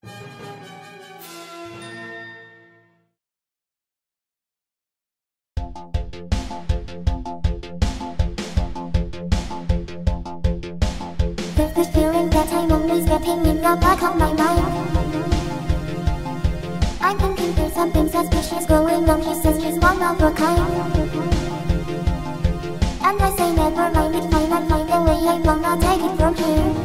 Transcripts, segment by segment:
There's this feeling that I'm always getting in the back of my mind. I'm thinking there's something suspicious going on. He says he's one of a kind, and I say never mind, it's fine, I'll find a way, I will not take it from here.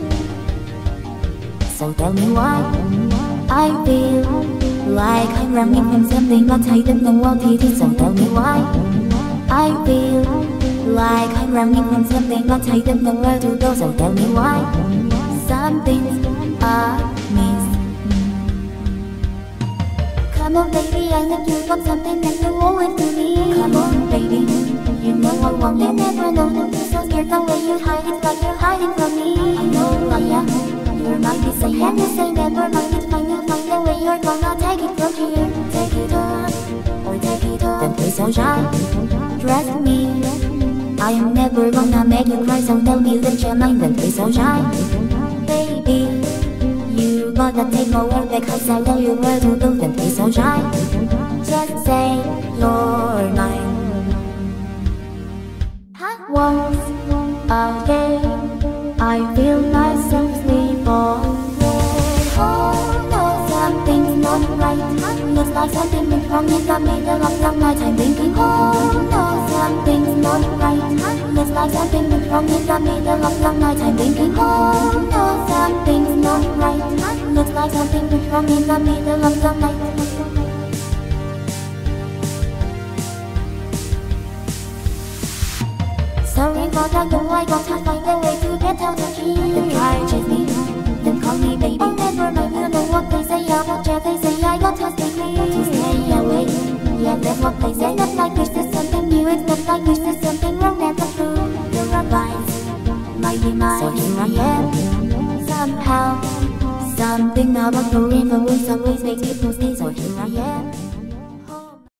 So tell me why I feel like I'm running from something but I don't know what it is. So tell me why I feel like I'm running from something but I don't know where to go. So tell me why some things are miss. Come on baby, I know you want something and you owe it to me. Come on baby, you know I want it. Never know that you're so scared the way you hide it, like you're hiding from me. I know I am, your mind is saying and you say never mind, it's fine, you'll find a way, you're gonna take it from here. Take it on, or take it off. Don't be so shy, trust me, I am never gonna make you cry. So tell me that your mind, don't be so shy. Baby, you gotta take over because I'll tell you where to go. Don't be so shy, just say your mind. Once again, I feel myself sleep on. Oh no, something's not right. Looks like something went wrong in the middle of the night. I'm thinking, oh no, something's not right. Looks like something went wrong in the middle of the night. I'm thinking, oh no, something's not right. Looks like something went wrong in the middle of the night. Sorry for the go, I gotta find a way to get out of here. Don't try to chase me, don't call me baby. Oh never mind, you know what they say about you. They say I gotta stay clear, to stay away. Yeah, that's what they say. Not like this is something new, it's not like this is something wrong. Never true, your advice, my demise. So here I am, somehow. Something about the river will always make me